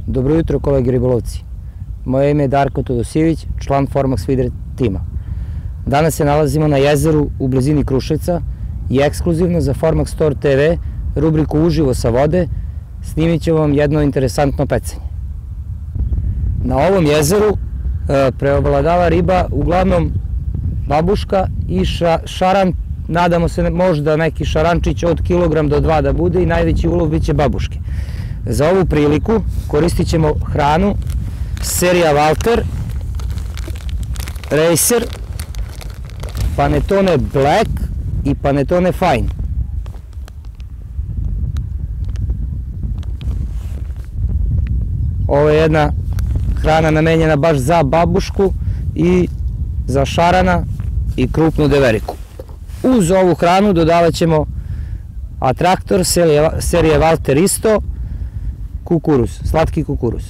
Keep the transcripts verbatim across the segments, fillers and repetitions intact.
Dobro jutro, kolegi ribolovci. Moje ime je Darko Todosijević, član Formax Feeder tima. Danas se nalazimo na jezeru u blizini Kruševca i ekskluzivno za Formax Store te ve, rubriku Uživo sa vode, snimit ću vam jedno interesantno pecanje. Na ovom jezeru preovladava riba uglavnom babuška i šaran, nadamo se možda neki šarančić od kilogram do dva da bude i najveći ulov bit će babuške. Za ovu priliku koristit ćemo hranu serija Walter, Racer, Panettone Black i Panettone Fine. Ovo je jedna hrana namenjena baš za babušku i za šarana i krupnu deveriku. Uz ovu hranu dodavat ćemo atraktor serije Walter isto, kukuruz, slatki kukuruz.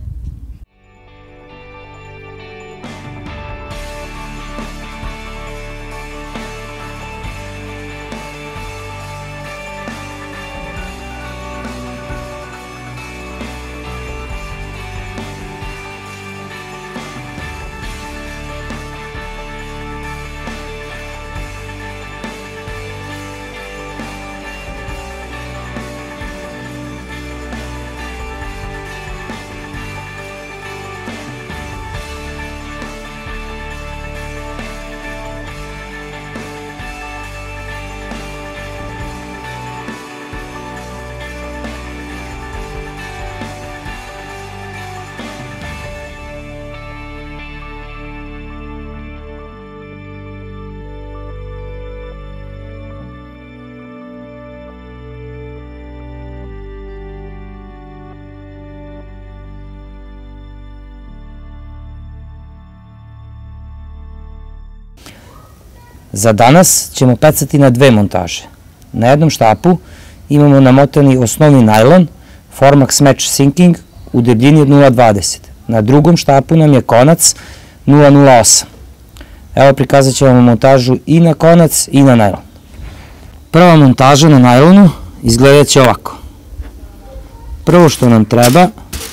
Za danas ćemo pecati na dve montaže. Na jednom štapu imamo namotani osnovni najlon Formax Match Sinking u debljini od nula zarez dvadeset. Na drugom štapu nam je konac nula zarez nula osam. Evo prikazat ću vam montažu i na konac i na najlon. Prva montaža na najlonu izgledat će ovako. Prvo što nam treba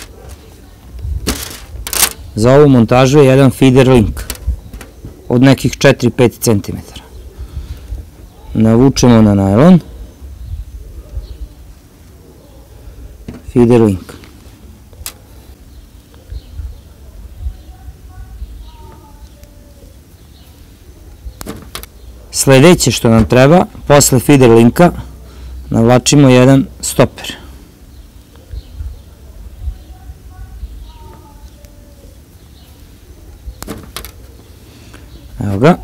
za ovu montažu je jedan feeder link od nekih četiri do pet centimetara. Navučemo na najlon feeder link. Sledeće što nam treba, posle feeder linka, navlačimo jedan stoper. Evo ga.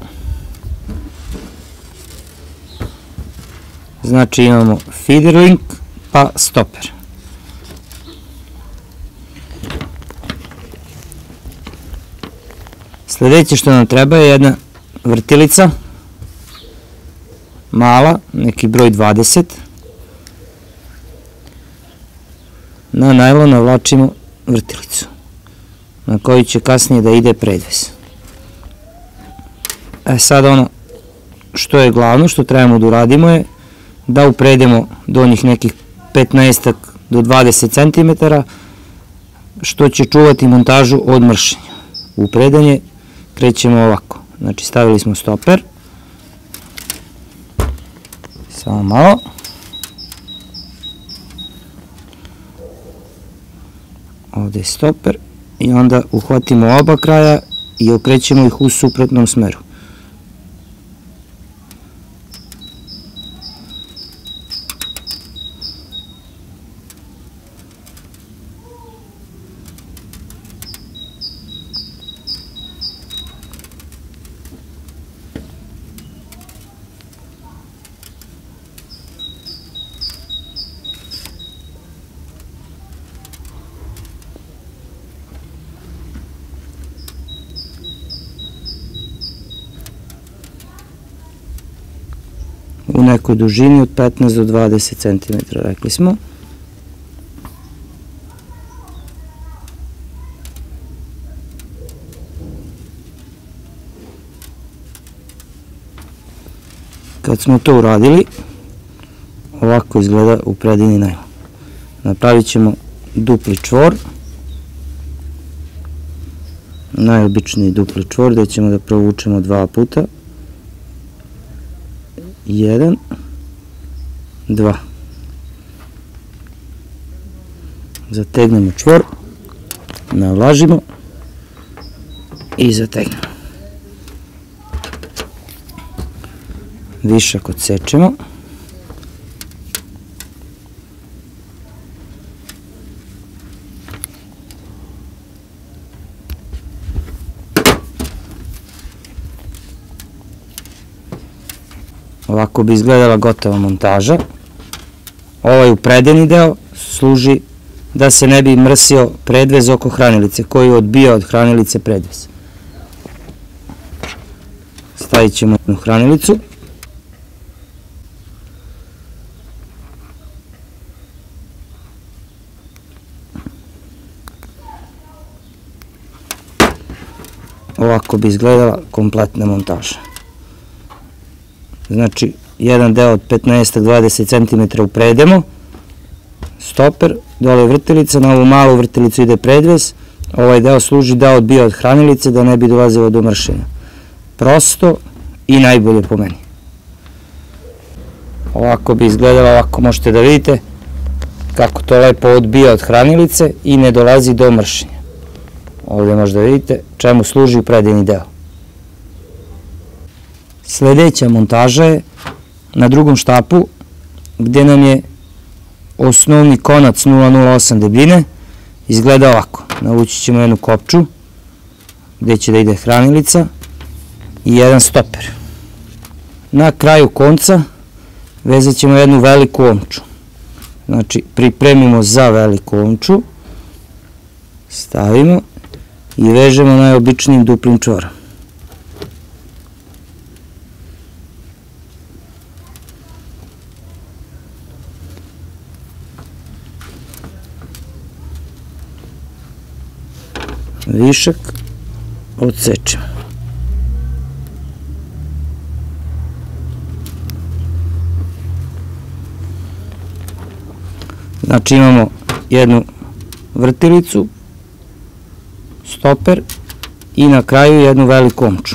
Znači imamo feeder link pa stoper. Sledeće što nam treba je jedna vrtilica, mala, neki broj dvadeset. Na najlon navlačimo vrtilicu, na koju će kasnije da ide predvez. E sad ono što je glavno, što trebamo da uradimo je da upredemo donjih nekih petnaest do dvadeset centimetara, što će čuvati montažu od mršenja. Upredanje krećemo ovako. Znači stavili smo stoper. Samo malo. Ovde je stoper i onda uhvatimo oba kraja i okrećemo ih u suprotnom smeru. U nekoj dužini od petnaest do dvadeset centimetara, rekli smo. Kad smo to uradili, ovako izgleda upredeni najlon. Napravit ćemo dupli čvor najobičniji dupli čvor gde ćemo da provučemo dva puta. Jedan, dva. Zategnemo čvor, navlažimo i zategnemo. Višak odsečemo. Ovako bi izgledala gotova montaža. Ovaj upredeni deo služi da se ne bi mrsio predvez oko hranilice, koji odbija od hranilice predvez. Stavit ćemo jednu hranilicu. Ovako bi izgledala kompletna montaža. Znači, jedan deo od petnaest do dvadeset centimetara upredemo, stoper, dole je vrtilica, na ovu malu vrtilicu ide predvez, ovaj deo služi da odbija od hranilice, da ne bi dolazilo do mršenja. Prosto i najbolje po meni. Ovako bi izgledalo, ovako možete da vidite kako to lepo odbija od hranilice i ne dolazi do mršenja. Ovdje možda vidite čemu služi upredeni deo. Sljedeća montaža je na drugom štapu gdje nam je osnovni konac nula nula osam debljine. Izgleda ovako. Navući ćemo jednu kopču gdje će da ide hranilica i jedan stoper. Na kraju konca vezat ćemo jednu veliku omču. Znači pripremimo za veliku omču, stavimo i vežemo najobičnijim duplim čvorom. Višak odsečemo. Znači imamo jednu vrtilicu, stoper i na kraju jednu veliku omču.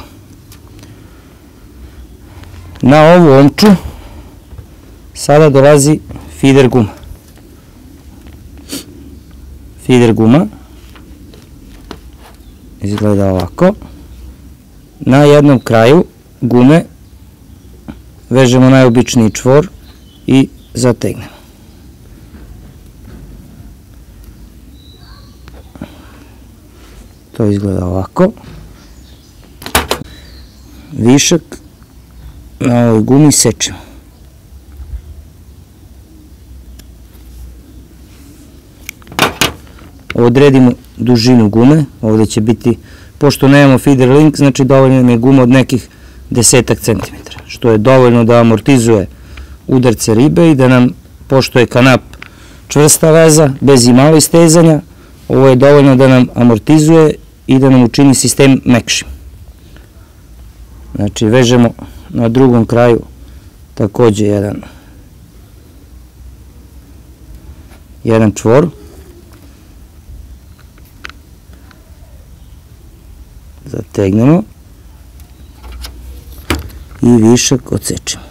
Na ovu omču sada dolazi fider guma. Fider guma izgleda ovako. Na jednom kraju gume vežemo najobičniji čvor i zategnemo. To izgleda ovako. Višak na ovoj gumi sečemo. Odredimo dužinu gume, ovdje će biti, pošto nemamo feeder link, znači dovoljno nam je guma od nekih desetak centimetara, što je dovoljno da amortizuje udarce ribe i da nam, pošto je kanap čvrsta veza, bez i malo istezanja, ovo je dovoljno da nam amortizuje i da nam učini sistem mekšim. Znači vežemo na drugom kraju također jedan jedan čvor. Zategnemo i višak odsečemo.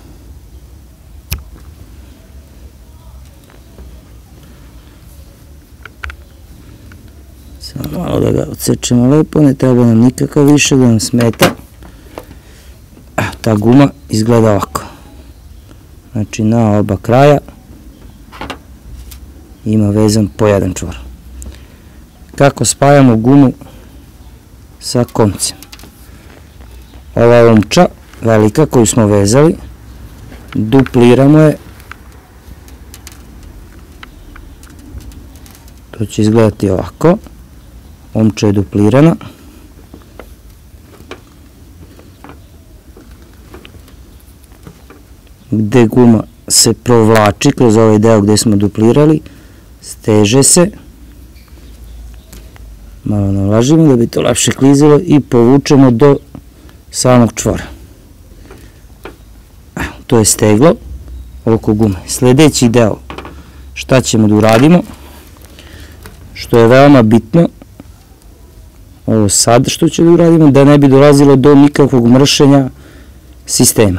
Samo malo da ga odsečemo lepo, ne treba nam nikakav višak da nam smeta. Ta guma izgleda ovako. Znači na oba kraja ima vezan po jedan čvor. Kako spajamo gumu sa koncem? Ova omča velika koju smo vezali, dupliramo je. To će izgledati ovako. Omča je duplirana. Gde guma se provlači kroz ovaj deo gde smo duplirali, steže se. Malo navlažimo da bi to lakše klizilo i povučemo do samog čvora. To je steglo oko gume. Sljedeći deo, šta ćemo da uradimo, što je veoma bitno, ovo sad što ću da uradimo, da ne bi dolazilo do nikakvog mršenja sistema.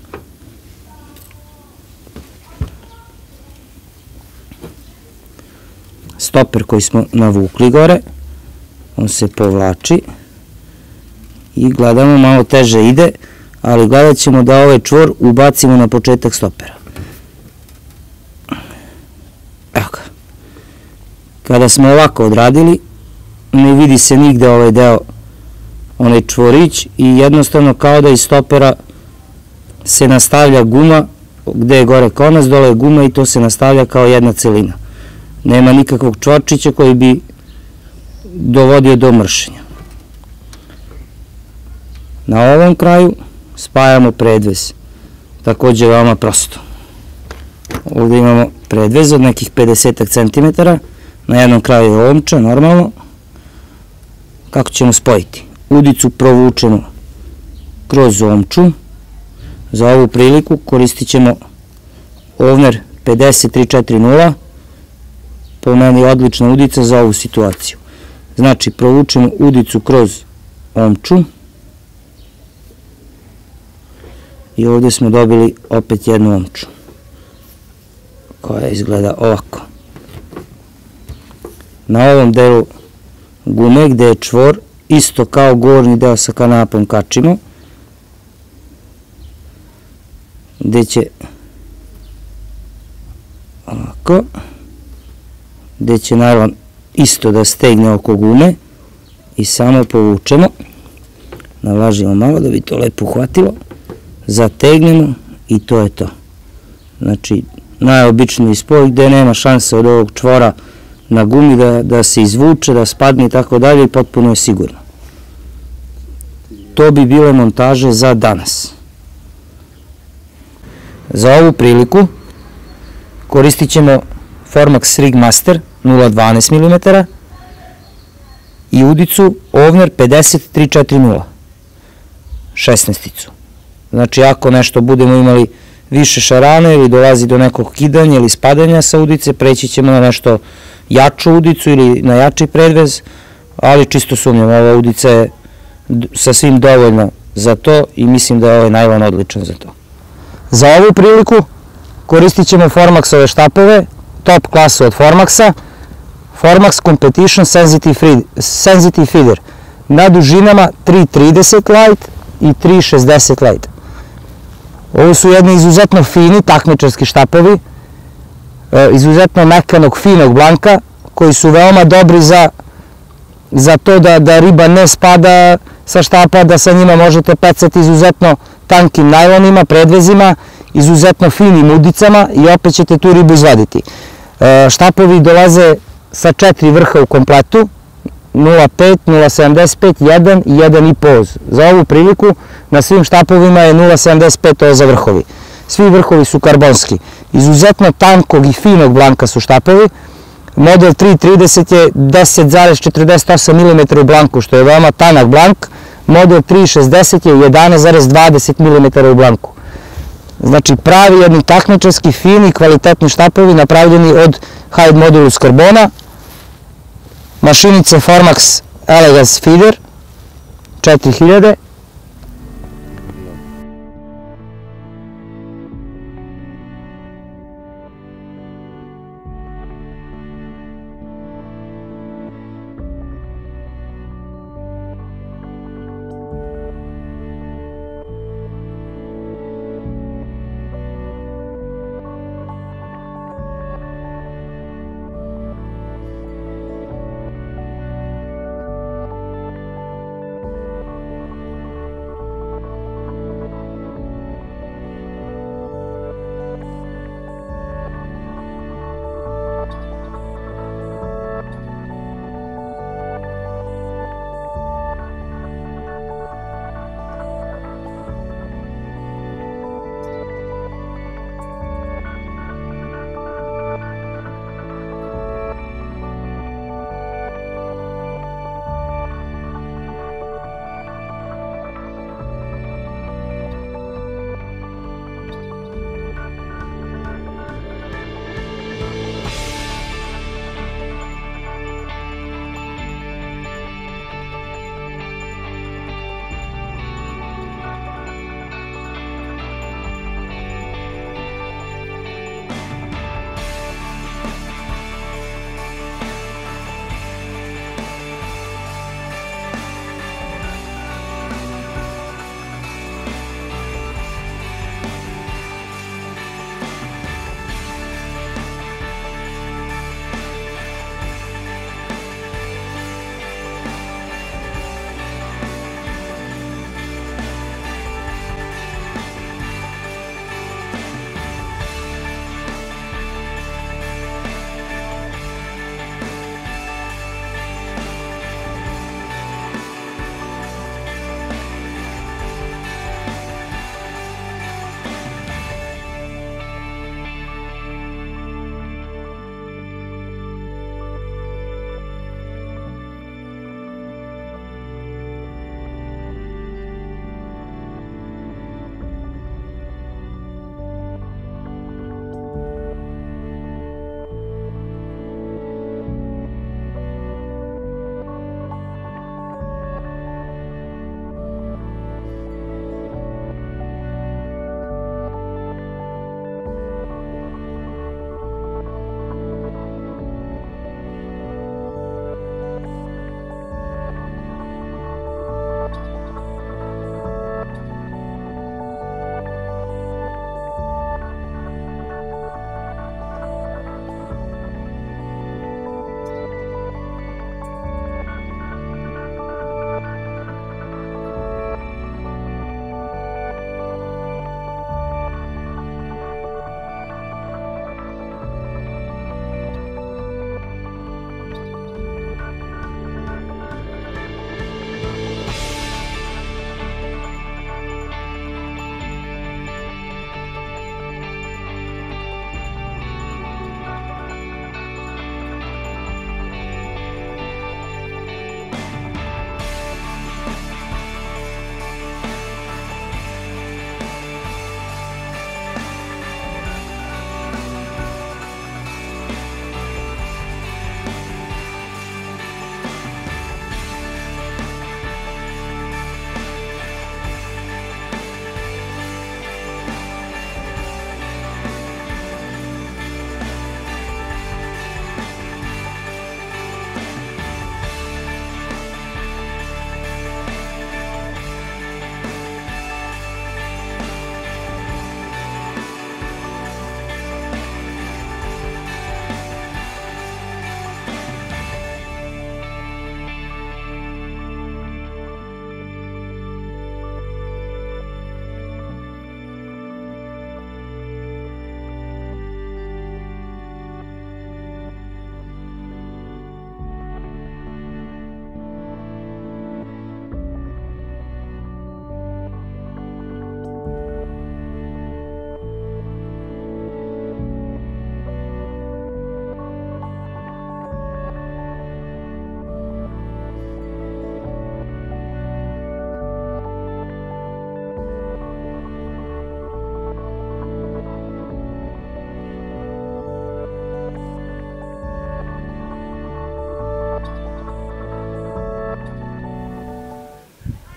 Stoper koji smo navukli gore, on se povlači i gledamo, malo teže ide, ali gledat ćemo da ovaj čvor ubacimo na početak stopera. Evo ga. Kada smo ovako odradili, ne vidi se nigde ovaj deo, onaj čvorić, i jednostavno kao da iz stopera se nastavlja guma, gde je gore konac, dole je guma i to se nastavlja kao jedna celina. Nema nikakvog čvorčića koji bi dovodio do mršenja. Na ovom kraju spajamo predvez, takođe veoma prosto. Ovde imamo predvez od nekih pedeset centimetara, na jednom kraju je omča, normalno. Kako ćemo spojiti? Udicu provučemo kroz omču. Za ovu priliku koristit ćemo Ovner pedeset tri četrdeset, po meni odlična udica za ovu situaciju. Znači, provučemo udicu kroz omču i ovde smo dobili opet jednu omču koja izgleda ovako. Na ovom delu gume gde je čvor, isto kao gornji deo sa kanapom, kačimo, gde će ovako, gde će najlon isto da stegne oko gume i samo povučemo, navlažimo malo da bi to lepo uhvatilo, zategnemo i to je to. Znači, najobičniji spoj gde nema šanse od ovog čvora na gumi da se izvuče, da spadne i tako dalje, i potpuno je sigurno. To bi bile montaže za danas. Za ovu priliku koristit ćemo Formax Rig Master nula dvanaest milimetara i udicu Ovner pedeset tri četrdeset, šesnaesticu. Znači, ako nešto budemo imali više šarana ili dolazi do nekog kidanja ili spadanja sa udice, preći ćemo na nešto jaču udicu ili na jači predvez, ali čisto sumnjam, ova udica je sasvim dovoljna za to i mislim da je ovaj najlon odličan za to. Za ovu priliku koristit ćemo Formaxove štapove, top klasu od Formaxa, Formax Competition Sensitive Feeder, na dužinama tri trideset light i tri šezdeset light. Ovo su jedni izuzetno fini takmičarski štapovi, izuzetno mekanog, finog blanka, koji su veoma dobri za to da riba ne spada sa štapa, da sa njima možete pecati izuzetno tankim najlonima, predvezima, izuzetno finim udicama i opet ćete tu ribu izvaditi. Štapovi dolaze sa četiri vrha u kompletu, nula pet, nula sedamdeset pet, jedan i jedan i po oz. Za ovu priliku na svim štapovima je nula sedamdeset pet oza vrhovi. Svi vrhovi su karbonski. Izuzetno tankog i finog blanka su štapovi. Model tri trideset je deset zarez četrdeset osam milimetara u blanku, što je veoma tanak blank. Model tri šezdeset je jedanaest zarez dvadeset milimetara u blanku. Znači, pravi jedni takmičarski, fini, kvalitetni štapovi napravljeni od Hide Modulus karbona. Mašinice Formax Elegance Feeder četiri hiljade.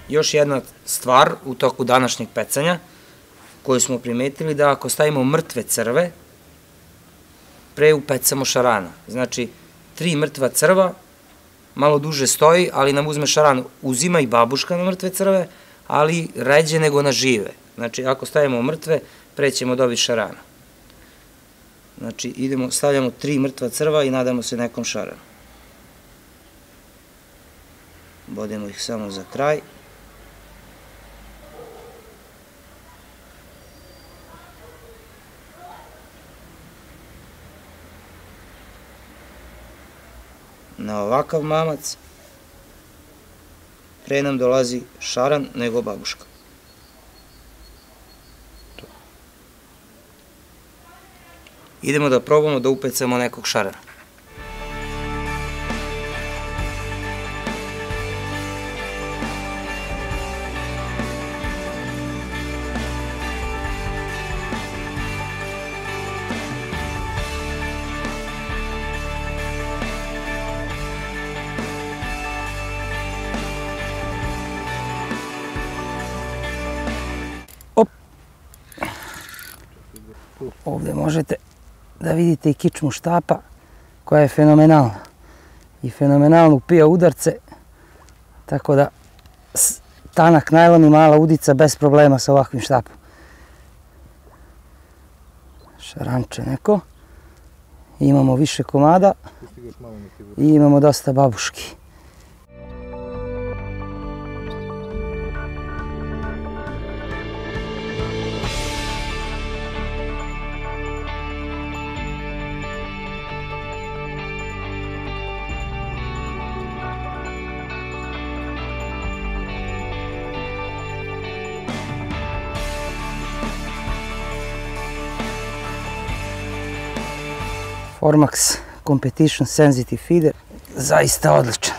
Još jedna stvar u toku današnjeg pecanja koju smo primetili, da ako stavimo mrtve crve, pre upecamo šarana. Znači, tri mrtva crva, malo duže stoji, ali nam uzme šaran. Uzima i babuška na mrtve crve, ali ređe nego na žive. Znači, ako stavimo mrtve, pre ćemo dobiti šarana. Znači, idemo, stavljamo tri mrtva crva i nadamo se nekom šaranu. Bodemo ih samo za kraj. Na ovakav mamac pre nam dolazi šaran nego babuška. Idemo da probamo da upecamo nekog šarana. Ovde možete da vidite i kičmu štapa koja je fenomenalna i fenomenalno upija udarce, tako da tanak najlon i mala udica bez problema sa ovakvim štapom. Šaranče neko, imamo više komada i imamo dosta babuški. Formax Competition Sensitive Feeder, zaista odličan.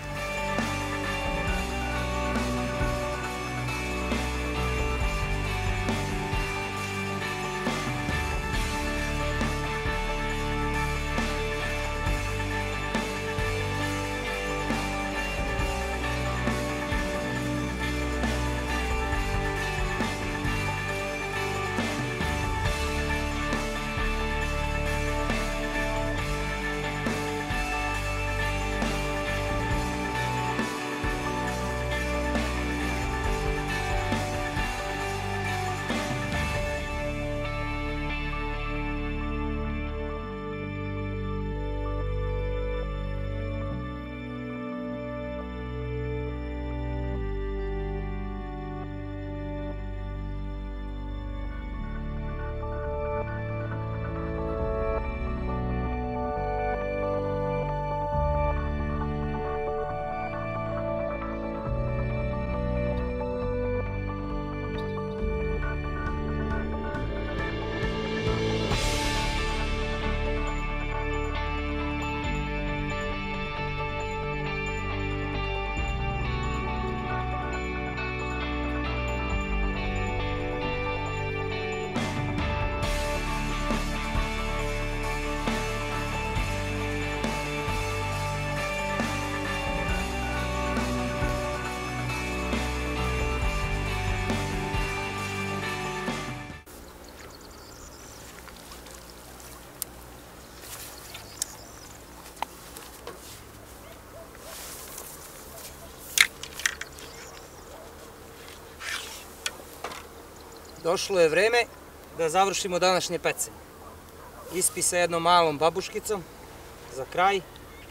Došlo je vreme da završimo današnje pecanje. Ispi sa jednom malom babuškicom za kraj.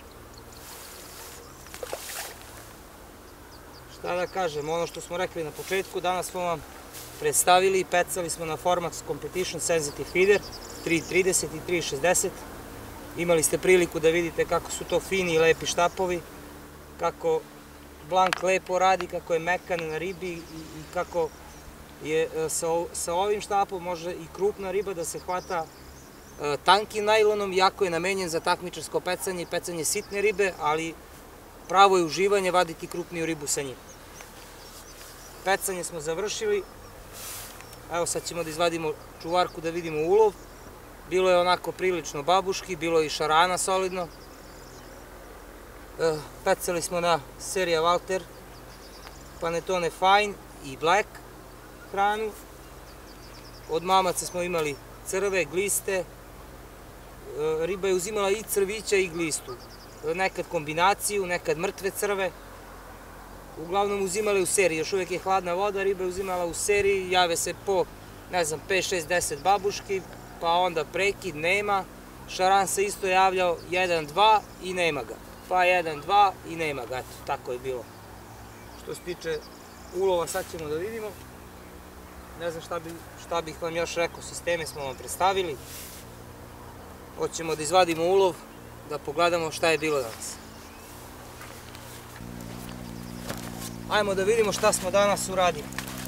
Šta da kažem, ono što smo rekli na početku, danas smo vam predstavili i pecali smo na Formax Competition Sensitive Feeder tri trideset i tri šezdeset. Imali ste priliku da vidite kako su to fini i lepi štapovi, kako blank lepo radi, kako je mekan na ribi i kako je sa ovim štapom može i krupna riba da se hvata tankim najlonom, iako je namenjen za takmičarsko pecanje i pecanje sitne ribe, ali pravo je uživanje vaditi krupniju ribu sa njim. Pecanje smo završili, evo sad ćemo da izvadimo čuvarku da vidimo ulov. Bilo je onako prilično babuški, bilo je i šarana solidno. Pecali smo na serija Valter, Panettone Fine i Black hranu. Od mamaca smo imali crve, gliste. Riba je uzimala i crvića i glistu. Nekad kombinaciju, nekad mrtve crve. Uglavnom uzimali u seriji, još uvijek je hladna voda, riba je uzimala u seriji, jave se po, ne znam, pet, šest, deset babuški, pa onda prekid, nema. Šaran se isto javljao jedan, dva i nema ga. Pa jedan, dva i nema ga, eto, tako je bilo. Što se tiče ulova, sad ćemo da vidimo. Ne znam šta, bi, šta bih vam još rekao, sisteme smo vam predstavili. Hoćemo da izvadimo ulov, da pogledamo šta je bilo danas. Ajmo da vidimo šta smo danas uradili.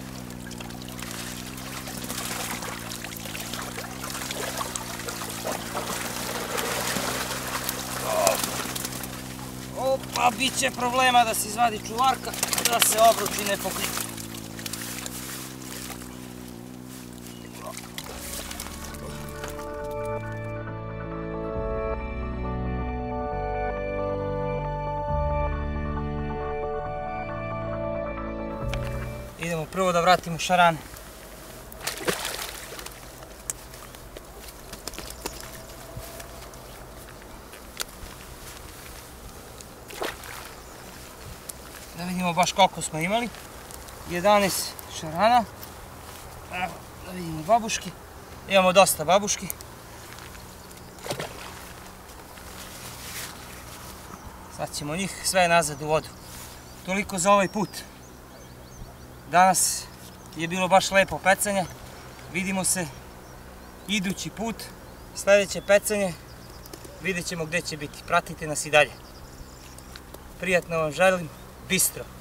Opa, bit će problema da se izvadi čuvarka, da se obruči ne poklika. Idemo prvo da vratimo šarane. Da vidimo baš koliko smo imali. jedanaest šarana. Evo, da vidimo babuški. Imamo dosta babuški. Sad ćemo njih sve nazad u vodu. Toliko za ovaj put. Danas je bilo baš lepo pecanje. Vidimo se idući put. Sljedeće pecanje vidjet ćemo gdje će biti. Pratite nas i dalje. Prijatno vam želim. Bistro.